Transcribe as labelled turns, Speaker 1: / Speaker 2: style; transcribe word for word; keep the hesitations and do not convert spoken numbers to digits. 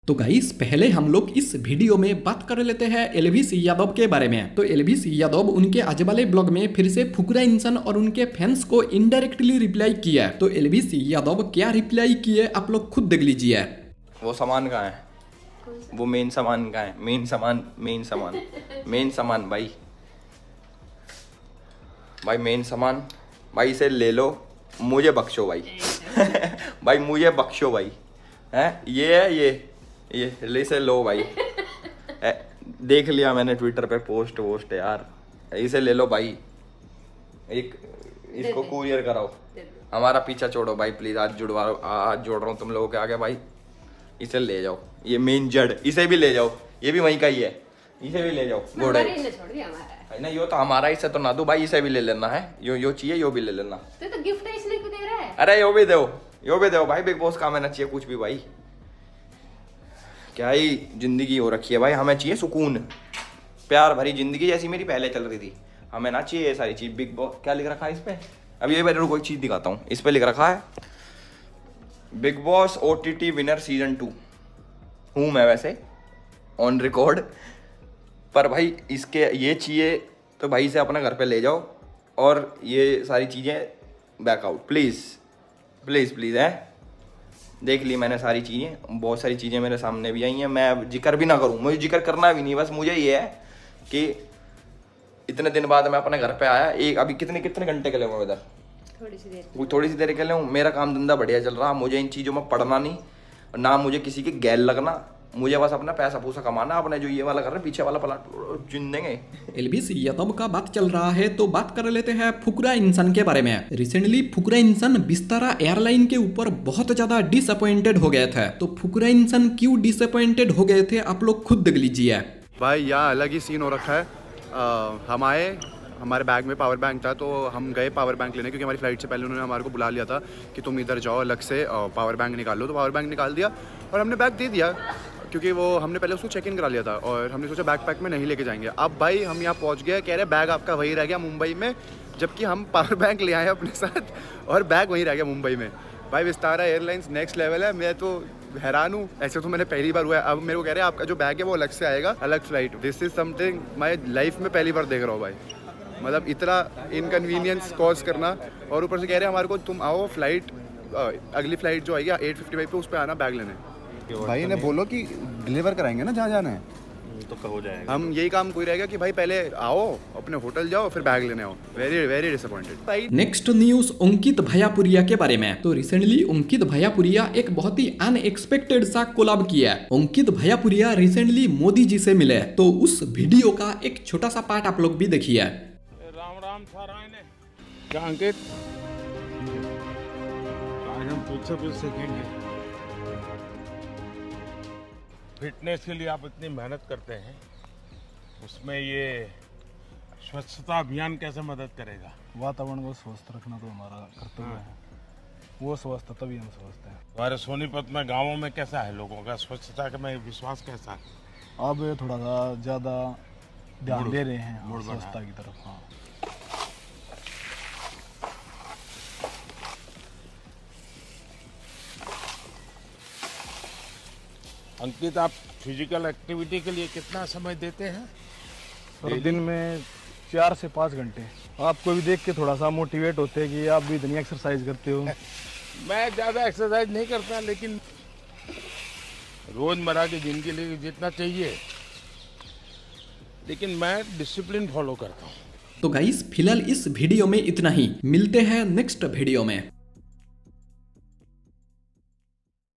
Speaker 1: तो गाइस पहले हम लोग इस वीडियो में बात कर लेते हैं एल्विस यादव के बारे में। तो एल्विस यादव उनके आज वाले ब्लॉग में फिर से फुकरा इंसान और उनके फैंस को इनडायरेक्टली रिप्लाई किया। तो एल्विस यादव क्या रिप्लाई किए आप लोग खुद देख लीजिए।
Speaker 2: वो सामान कहाँ है? वो मेन सामान कहाँ है? मेन सामान मेन सामान मेन सामान भाई भाई मेन सामान भाई इसे ले लो, मुझे बख्शो भाई भाई मुझे बख्शो भाई। है ये है ये ये ले से लो भाई। ए, देख लिया मैंने ट्विटर पे पोस्ट वोस्ट यार, इसे ले लो भाई। एक इसको कुरियर कराओ, हमारा पीछा छोड़ो भाई प्लीज। आज जुड़वा आज जोड़ रहा हूँ तुम लोगों के आगे भाई। इसे ले जाओ, ये मेन जड़, इसे भी ले जाओ, ये भी वहीं का ही है, इसे भी ले जाओ। घोड़े ना यो तो हमारा, इसे तो ना दो भाई, इसे भी ले लेना है। यो यो चाहिए, यो भी ले लेना। तो, तो गिफ्ट इसलिए क्यों दे रहा है? अरे यो भी दो, यो भी दो भाई। बिग बॉस का मैंने चाहिए कुछ भी भाई। क्या ही जिंदगी हो रखी है भाई, हमें चाहिए सुकून, प्यार भरी जिंदगी जैसी मेरी पहले चल रही थी। हमें ना चाहिए ये सारी चीज। बिग बॉस क्या लिख रखा है इस पे? अब ये मैंने कोई चीज दिखाता हूँ। इस पे लिख रखा है Bigg Boss OTT winner season two हूँ मैं वैसे ऑन रिकॉर्ड, पर भाई इसके ये चाहिए तो भाई इसे अपने घर पे ले जाओ और ये सारी चीज़ें बैकआउट प्लीज़ प्लीज़ प्लीज़ है। देख ली मैंने सारी चीज़ें, बहुत सारी चीज़ें मेरे सामने भी आई हैं। मैं जिक्र भी ना करूँ, मुझे जिक्र करना भी नहीं, बस मुझे ये है कि इतने दिन बाद मैं अपने घर पे आया। एक अभी कितने कितने घंटे के लिए हूँ इधर? थोड़ी सी देर थोड़ी सी देर के लिए हूँ। मेरा काम धंधा बढ़िया चल रहा, मुझे इन चीज़ों में पढ़ना नहीं, ना मुझे किसी के गैल लगना। मुझे बस अपना पैसा पूसा कमाना। अपने जो ये वाला कर रहे पीछे वाला प्लाट जिन देंगे।
Speaker 1: एल्विस यादव का बात चल रहा है तो बात कर लेते हैं फुकरा इंसान के बारे में। रिसेंटली फुकरा इंसान विस्तारा एयरलाइन के ऊपर बहुत ज्यादा डिसअपॉइंटेड हो गए थे। तो फुकरा इंसान क्यों डिसअपॉइंटेड हो गए थे आप लोग खुद देख लीजिए।
Speaker 3: भाई यहाँ अलग ही सीन हो रखा है। आ, हम आए, हमारे बैग में पावर बैंक था तो हम गए पावर बैंक लेने, क्योंकि हमारी फ्लाइट से पहले उन्होंने हमारे को बुला लिया था कि तुम इधर जाओ अलग से पावर बैंक निकाल लो। तो पावर बैंक निकाल दिया और हमने बैग दे दिया, क्योंकि वो हमने पहले उसको चेक इन करा लिया था और हमने सोचा बैग पैक में नहीं लेके जाएंगे। अब भाई हम यहाँ पहुँच गए, कह रहे बैग आपका वहीं रह गया मुंबई में, जबकि हम पावर बैंक ले आए अपने साथ और बैग वहीं रह गया मुंबई में। भाई विस्तारा एयरलाइंस नेक्स्ट लेवल है, मैं तो हैरान हूँ। ऐसे तो मैंने पहली बार हुआ है। अब मेरे को कह रहे हैं आपका जो बैग है वो अलग से आएगा, अलग flight. This is something my life में पहली बार देख रहा हूँ भाई। मतलब इतना इनकन्वीनियंस कॉज करना, और ऊपर से कह रहे हैं हमारे को तुम आओ फ्लाइट अगली फ्लाइट जो आएगी एट फिफ्टी फाइव पे उस पर आना बैग लेने। भाई ने बोलो कि डिलीवर कराएंगे ना जहाँ जाना है, तो कब हो जाएगा। हम यही काम कोई रहेगा कि भाई पहले आओ अपने होटल जाओ फिर बैग लेने आओ। Very very disappointed.
Speaker 1: Next news Ankit Baiyanpuria के बारे में। तो रिसेंटली अंकित भैयापुरिया एक बहुत ही अनएक्सपेक्टेड सा कोलैब किया। अंकित भैयापुरिया रिसेंटली मोदी जी से मिले, तो उस वीडियो का एक छोटा सा पार्ट आप लोग भी देखिए।
Speaker 4: राम राम साराय ने क्या अंकित, आज हम तुझसे कुछ सीखेंगे। फिटनेस के लिए आप इतनी मेहनत करते हैं, उसमें ये स्वच्छता अभियान कैसे मदद करेगा?
Speaker 5: वातावरण को स्वस्थ रखना तो हमारा कर्तव्य है, वो स्वस्थ तभी हम स्वस्थ हैं।
Speaker 4: हमारे सोनीपत में गांवों में कैसा है लोगों का स्वच्छता का में विश्वास कैसा है?
Speaker 5: अब थोड़ा सा ज्यादा ध्यान दे रहे हैं स्वच्छता की तरफ। हाँ
Speaker 4: अंकित, आप फिजिकल एक्टिविटी के लिए कितना समय देते हैं?
Speaker 5: और दिन में चार से पाँच घंटे। आपको भी देख के थोड़ा सा मोटिवेट होते हैं कि आप भी इतनी एक्सरसाइज करते हो।
Speaker 4: मैं ज़्यादा एक्सरसाइज नहीं करता, लेकिन रोज़मर्रा की जिंदगी के लिए जितना चाहिए, लेकिन मैं डिसिप्लिन फॉलो करता हूँ।
Speaker 1: तो गाइस फिलहाल इस वीडियो में इतना ही, मिलते हैं नेक्स्ट वीडियो में।